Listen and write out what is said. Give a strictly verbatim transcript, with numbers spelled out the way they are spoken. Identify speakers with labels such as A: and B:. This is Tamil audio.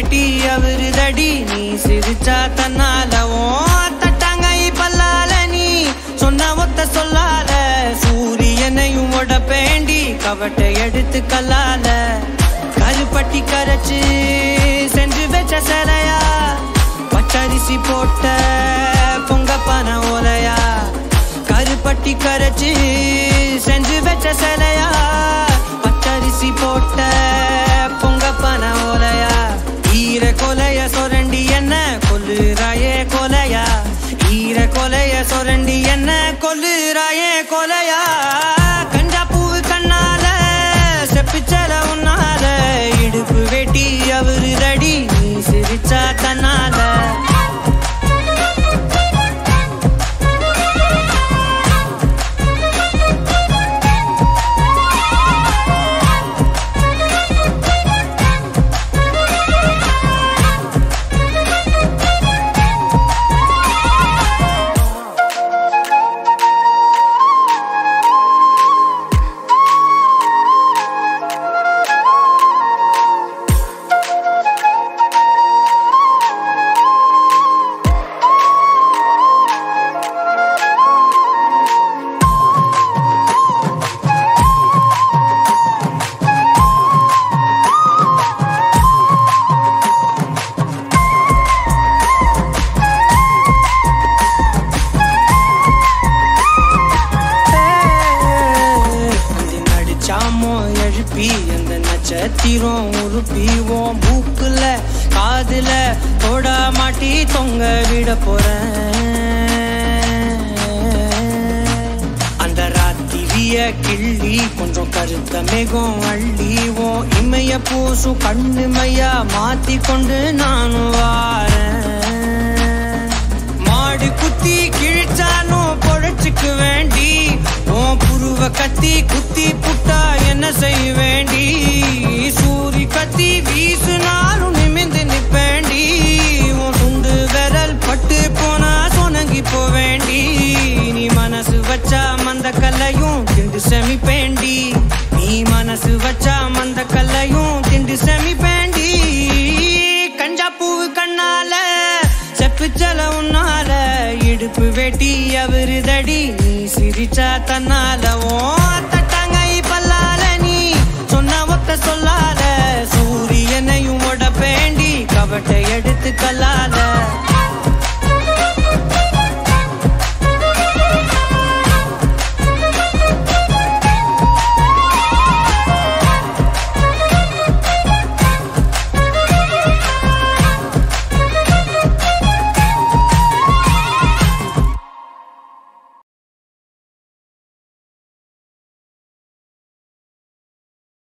A: வேட்டி அவருதடி நீ சிரிச்சா தன்னாலவும் தட்டாங்கை பல்லால நீ சொன்ன ஒத்த சொல்லால சூரியனையும் உடப்பேண்டி கவட்டை எடுத்து கல்லால கருப்பட்டி கரைச்சு சென்று வச்ச சிலையா பச்சரிசி போட்ட பொங்க பன ஓலையா கருப்பட்டி கரைச்சு சென்று வச்ச சிலையா பச்சரிசி போட்ட பொங்க பன ஓலையா ஈர கொலைய சொரண்டி என்ன கொல்லுறாயே கொலையா ஈர கொலைய சொரண்டி என்ன கொல்லுறாயே கொலையா கஞ்சா பூவு கண்ணால செப்பிச்சல உன்னால இடுப்பு வேட்டி அவருதடி நீ சிரிச்சா தன்னால நட்சத்திரம் உருப்பிவோம் மூக்குல காதுல தொட மாட்டி தொங்க விட போறேன் அந்த ராத்திரிய கிள்ளி கொஞ்சம் கருத்த மேகம் அள்ளிவோம் இமைய பூசும் கண்ணுமையா மாத்தி கொண்டு நானும் வாரேன் மாடு குத்தி கிழிச்சாலும் பொழைச்சுக்கு வேண்டி உன் புருவ கத்தி குத்தி புட்டா என்ன செய்ய வேண்டி சூரி கத்தி வீசுனாலும் நிமிந்து நிப்பேண்டி உன் துண்டு விரல் பட்டு போனா சொனங்கி போவேண்டி நீ மனசு வச்சா மந்த கல்லையும் திண்டு செமிப்பேண்டி நீ மனசு வச்சா மந்த கல்லையும் திண்டு செமிப்பேண்டி கஞ்சா பூவு கண்ணால செப்புச்சல உன்னால இடுப்பு வேட்டி அவருதடி நீ சிரிச்சா தன்னாலவும்